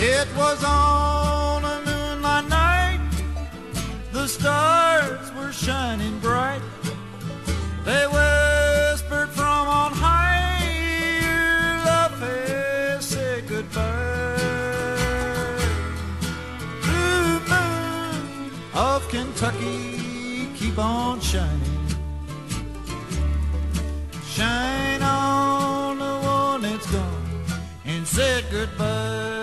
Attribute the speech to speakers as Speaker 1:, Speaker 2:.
Speaker 1: It was on a moonlight night, the stars were shining bright. They whispered from on high, your love has said goodbye. Blue moon of Kentucky, keep on shining. Shine on the one that's gone and said goodbye.